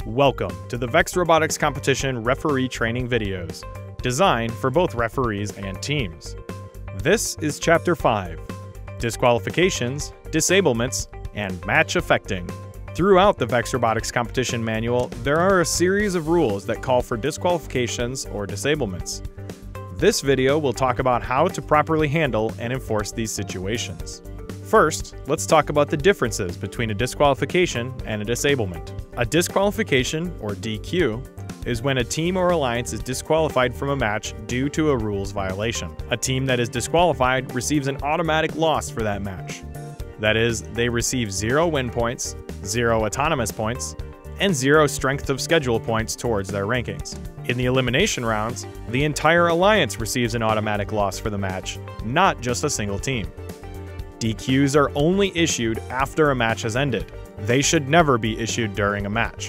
Welcome to the VEX Robotics Competition Referee Training videos, designed for both referees and teams. This is Chapter 5, Disqualifications, Disablements, and Match Affecting. Throughout the VEX Robotics Competition Manual, there are a series of rules that call for disqualifications or disablements. This video will talk about how to properly handle and enforce these situations. First, let's talk about the differences between a disqualification and a disablement. A disqualification, or DQ, is when a team or alliance is disqualified from a match due to a rules violation. A team that is disqualified receives an automatic loss for that match. That is, they receive 0 win points, 0 autonomous points, and 0 strength of schedule points towards their rankings. In the elimination rounds, the entire alliance receives an automatic loss for the match, not just a single team. DQs are only issued after a match has ended. They should never be issued during a match.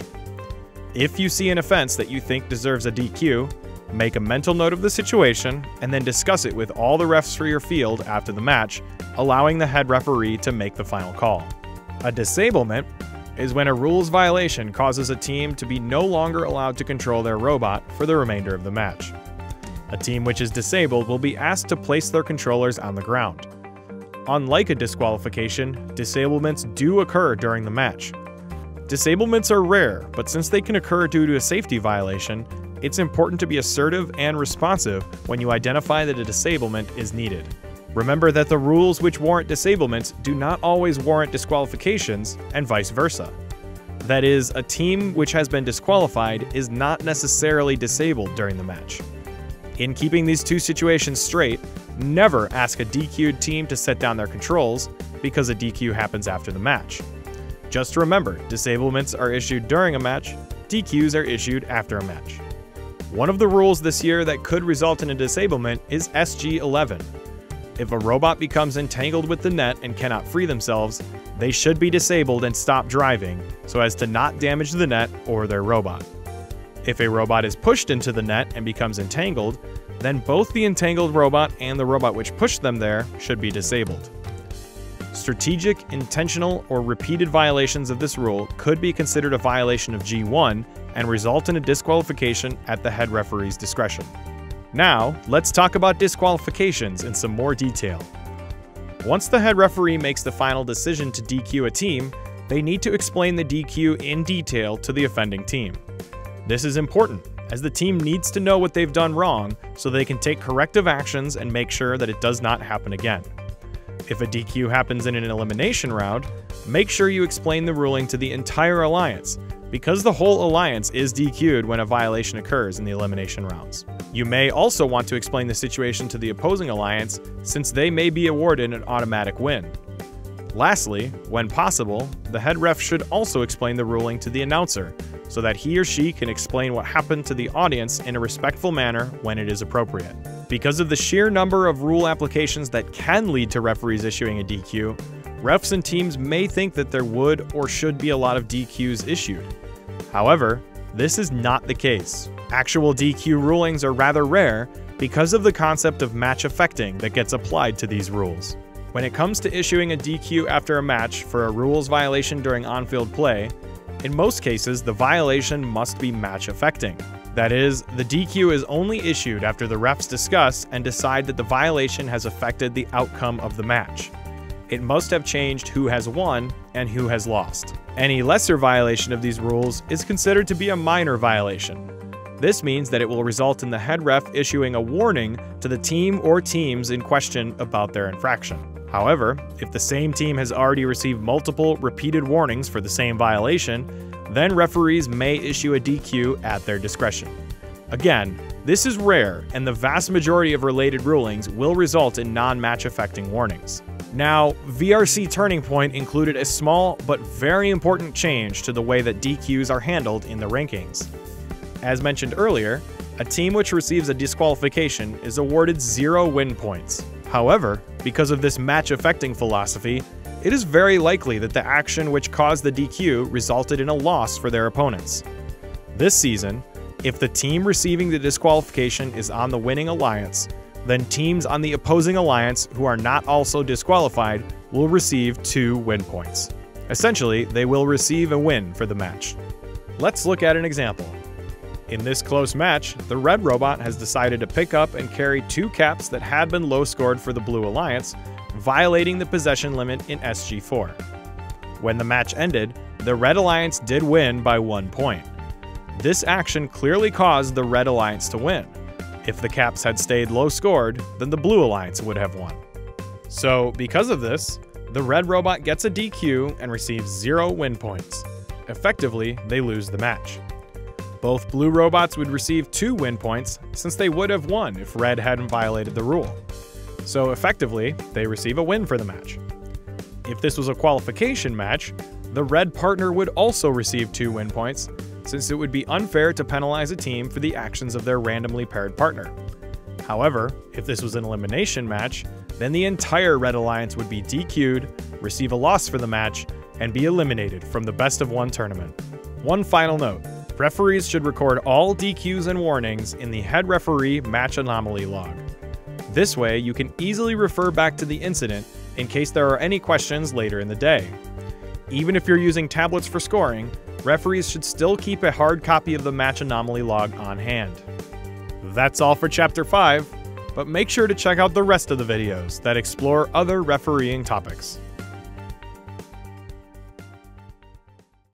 If you see an offense that you think deserves a DQ, make a mental note of the situation and then discuss it with all the refs for your field after the match, allowing the head referee to make the final call. A disablement is when a rules violation causes a team to be no longer allowed to control their robot for the remainder of the match. A team which is disabled will be asked to place their controllers on the ground. Unlike a disqualification, disablements do occur during the match. Disablements are rare, but since they can occur due to a safety violation, it's important to be assertive and responsive when you identify that a disablement is needed. Remember that the rules which warrant disablements do not always warrant disqualifications, and vice versa. That is, a team which has been disqualified is not necessarily disabled during the match. In keeping these two situations straight, never ask a DQ'd team to set down their controls because a DQ happens after the match. Just remember, disablements are issued during a match, DQs are issued after a match. One of the rules this year that could result in a disablement is SG11. If a robot becomes entangled with the net and cannot free themselves, they should be disabled and stop driving so as to not damage the net or their robot. If a robot is pushed into the net and becomes entangled, then both the entangled robot and the robot which pushed them there should be disabled. Strategic, intentional, or repeated violations of this rule could be considered a violation of G1 and result in a disqualification at the head referee's discretion. Now, let's talk about disqualifications in some more detail. Once the head referee makes the final decision to DQ a team, they need to explain the DQ in detail to the offending team. This is important, as the team needs to know what they've done wrong so they can take corrective actions and make sure that it does not happen again. If a DQ happens in an elimination round, make sure you explain the ruling to the entire alliance, because the whole alliance is DQ'd when a violation occurs in the elimination rounds. You may also want to explain the situation to the opposing alliance, since they may be awarded an automatic win. Lastly, when possible, the head ref should also explain the ruling to the announcer, so that he or she can explain what happened to the audience in a respectful manner when it is appropriate. Because of the sheer number of rule applications that can lead to referees issuing a DQ, refs and teams may think that there would or should be a lot of DQs issued. However, this is not the case. Actual DQ rulings are rather rare because of the concept of match affecting that gets applied to these rules. When it comes to issuing a DQ after a match for a rules violation during on-field play, in most cases the violation must be match affecting. That is, the DQ is only issued after the refs discuss and decide that the violation has affected the outcome of the match. It must have changed who has won and who has lost. Any lesser violation of these rules is considered to be a minor violation. This means that it will result in the head ref issuing a warning to the team or teams in question about their infraction. However, if the same team has already received multiple repeated warnings for the same violation, then referees may issue a DQ at their discretion. Again, this is rare, and the vast majority of related rulings will result in non-match affecting warnings. Now, VRC Turning Point included a small but very important change to the way that DQs are handled in the rankings. As mentioned earlier, a team which receives a disqualification is awarded 0 win points. However, because of this match-affecting philosophy, it is very likely that the action which caused the DQ resulted in a loss for their opponents. This season, if the team receiving the disqualification is on the winning alliance, then teams on the opposing alliance who are not also disqualified will receive 2 win points. Essentially, they will receive a win for the match. Let's look at an example. In this close match, the red robot has decided to pick up and carry 2 caps that had been low scored for the blue alliance, violating the possession limit in SG4. When the match ended, the red alliance did win by 1 point. This action clearly caused the red alliance to win. If the caps had stayed low scored, then the blue alliance would have won. So, because of this, the red robot gets a DQ and receives 0 win points. Effectively, they lose the match. Both blue robots would receive 2 win points since they would have won if red hadn't violated the rule. So effectively, they receive a win for the match. If this was a qualification match, the red partner would also receive 2 win points, since it would be unfair to penalize a team for the actions of their randomly paired partner. However, if this was an elimination match, then the entire red alliance would be DQ'd, receive a loss for the match, and be eliminated from the best of 1 tournament. One final note. Referees should record all DQs and warnings in the head referee match anomaly log. This way, you can easily refer back to the incident in case there are any questions later in the day. Even if you're using tablets for scoring, referees should still keep a hard copy of the match anomaly log on hand. That's all for Chapter 5, but make sure to check out the rest of the videos that explore other refereeing topics.